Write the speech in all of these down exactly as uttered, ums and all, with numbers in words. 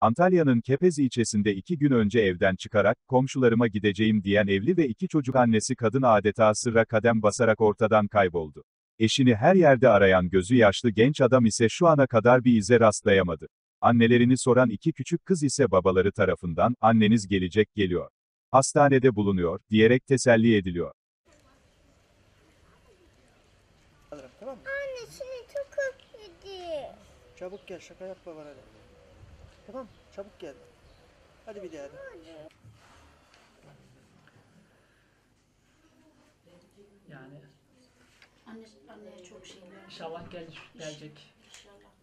Antalya'nın Kepez ilçesinde iki gün önce evden çıkarak, komşularıma gideceğim diyen evli ve iki çocuk annesi kadın adeta sırra kadem basarak ortadan kayboldu. Eşini her yerde arayan gözü yaşlı genç adam ise şu ana kadar bir ize rastlayamadı. Annelerini soran iki küçük kız ise babaları tarafından, anneniz gelecek geliyor. Hastanede bulunuyor, diyerek teselli ediliyor. Tamam mı? Anne seni çok özledim. Çabuk gel, şaka yapma bana de. Tamam, çabuk gel. Hadi bir daha de. Yani Anne, anneye çok şey ver. inşallah gelir, gelecek. İnşallah.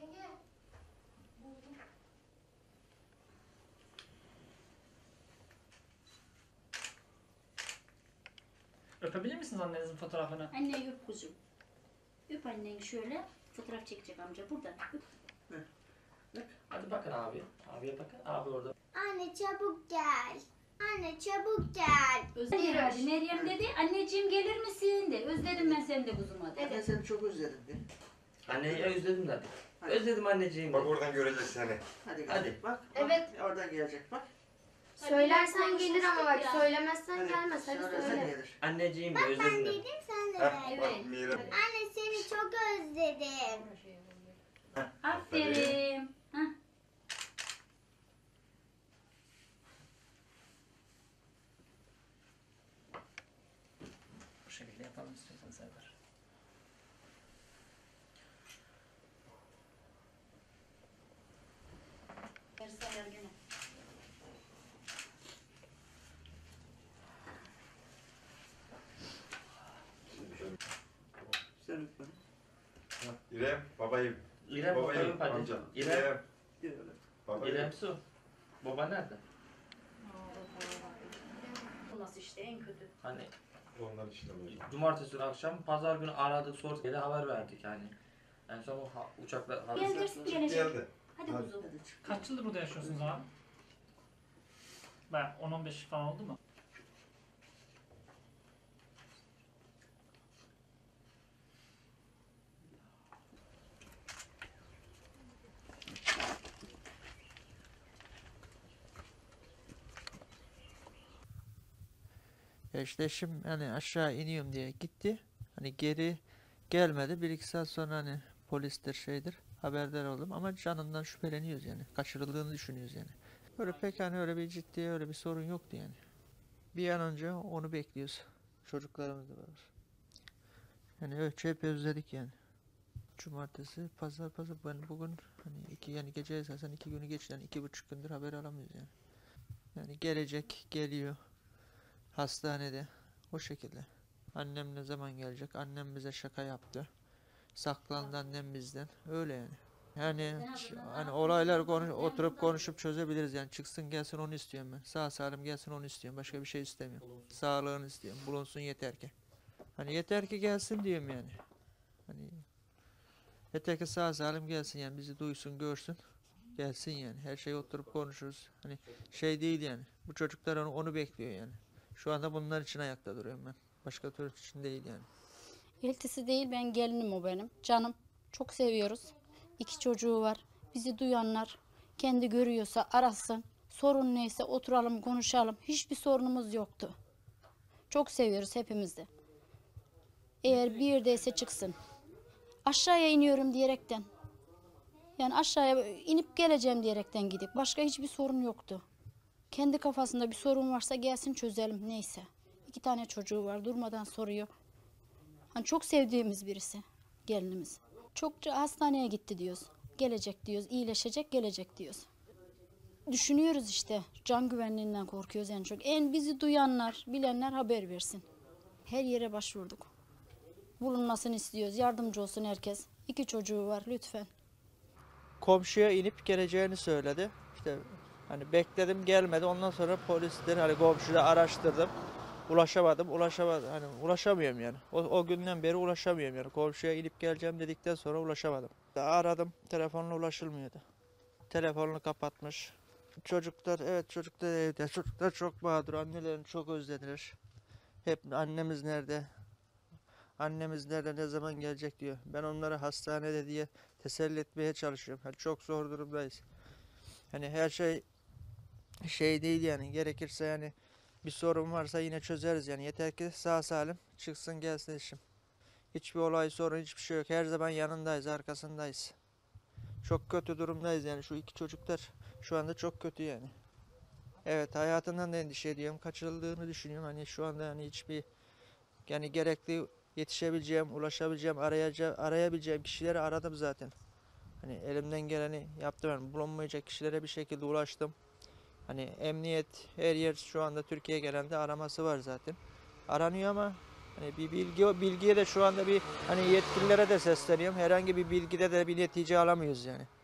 Öpebilir misiniz annenizin fotoğrafını? Anne öp kuzum. Öp anneni şöyle. Fotoğraf çekecek amca buradan. Öp. Hadi bakın abi. Abiye bakın. Abi orada. Anne çabuk gel. Anne çabuk gel. Özledim hadi. Meryem dedi, anneciğim gelir misin de. Özledim ben seni de kuzum hadi. Ben seni çok özledim de. Anneyi özledim dedi. Hadi. Özledim anneciğim. Bak oradan göreceğiz seni. Hadi gel. Hadi. Bak, bak, Evet. oradan gelecek bak. Söylersen gelir ama bak Ya. söylemezsen Hadi, gelmez. Hadi söylesen söyle. gelir. Anneciğim de Bak ben özledim dedi. dedim sen de Heh, ver. bak Mira. Anne seni çok özledim. Aferin. Hah. Bu şekilde yapalım istiyorsanız Serdar. Yarısı ayar gene. Sen öp bana. Heh, İrem, babayım. İrem Babayım, babayım hadi. amca. İrem. İrem, Gel öyle. babayım. İrem Su. Baba nerede? Olması işte en kötü. Hani Ondan işlemiyor. cumartesi günü akşam, pazar günü aradık, sorduk, bir de haber verdik yani. En son o ha- uçakla haber Geldirsin gelecek. Geldi. Hadi Hadi. kuzum. Hadi çık. Kaç yıldır burada yaşıyorsunuz abi? Ben on on beş falan oldu mu? Ya işte eşim hani aşağı iniyorum diye gitti. Hani geri gelmedi. Bir iki saat sonra hani polistir şeydir haberdar oldum ama canından şüpheleniyoruz yani. Kaçırıldığını düşünüyoruz yani. Öyle pek hani öyle bir ciddi öyle bir sorun yoktu yani. Bir an önce onu bekliyoruz. Çocuklarımız da var. Yani evet hep özledik yani. Cumartesi, pazar, pazar. Ben bugün hani iki yani gece esasen iki günü geçti yani iki buçuk gündür haber alamıyoruz yani. Yani gelecek, geliyor. Hastanede. O şekilde. Annem ne zaman gelecek? Annem bize şaka yaptı. Saklandı annem bizden. Öyle yani. Yani ş- hani olaylar konu oturup konuşup çözebiliriz yani. Çıksın gelsin onu istiyorum ben. Sağ salim gelsin onu istiyorum. Başka bir şey istemiyorum. Sağlığını istiyorum. Bulunsun yeter ki. Hani yeter ki gelsin diyorum yani. Hani yeter ki sağ salim gelsin yani bizi duysun görsün. Gelsin yani. Her şeyi oturup konuşuruz. Hani şey değil yani. Bu çocuklar onu, onu bekliyor yani. Şu anda bunlar için ayakta duruyorum ben. Başka türlü için değil yani. Eltisi değil ben gelinim o benim. Canım. Çok seviyoruz. İki çocuğu var. Bizi duyanlar kendi görüyorsa arasın. Sorun neyse oturalım konuşalım. Hiçbir sorunumuz yoktu. Çok seviyoruz hepimiz de. Eğer bir yerdeyse çıksın. Aşağıya iniyorum diyerekten. Yani aşağıya inip geleceğim diyerekten gidip. Başka hiçbir sorun yoktu. Kendi kafasında bir sorun varsa gelsin çözelim neyse. İki tane çocuğu var durmadan soruyor. Hani çok sevdiğimiz birisi gelinimiz. Çokça hastaneye gitti diyoruz. Gelecek diyoruz, iyileşecek gelecek diyoruz. Düşünüyoruz işte can güvenliğinden korkuyoruz en çok. En bizi duyanlar, bilenler haber versin. Her yere başvurduk. Bulunmasını istiyoruz, yardımcı olsun herkes. İki çocuğu var lütfen. Komşuya inip geleceğini söyledi. İşte hani bekledim gelmedi. Ondan sonra polisler hani komşuda araştırdım. Ulaşamadım, ulaşamadım. Hani ulaşamıyorum yani. O, o günden beri ulaşamıyorum yani. Komşuya inip geleceğim dedikten sonra ulaşamadım. Aradım, telefonla ulaşılmıyordu. Telefonunu kapatmış. Çocuklar, evet çocuklar evde. Çocuklar çok mağdur, annelerini çok özlediler. Hep annemiz nerede? Annemiz nerede, ne zaman gelecek diyor. Ben onları hastanede diye teselli etmeye çalışıyorum. Yani çok zor durumdayız. Hani her şey şey değil yani, gerekirse yani bir sorun varsa yine çözeriz yani, yeter ki sağ salim çıksın gelsin eşim. Hiçbir olay, sorun, hiçbir şey yok. Her zaman yanındayız, arkasındayız. Çok kötü durumdayız yani, şu iki çocuklar şu anda çok kötü yani. Evet, hayatından da endişe ediyorum. Kaçırıldığını düşünüyorum. Hani şu anda yani hiçbir yani gerekli yetişebileceğim, ulaşabileceğim, arayacağım, arayabileceğim kişileri aradım zaten. Hani elimden geleni yaptım. Yani bulunmayacak kişilere bir şekilde ulaştım. Hani emniyet, her yer şu anda Türkiye genelinde araması var zaten. Aranıyor ama hani bir bilgi, o bilgiye de şu anda bir hani yetkililere de sesleniyorum. Herhangi bir bilgide de bir netice alamıyoruz yani.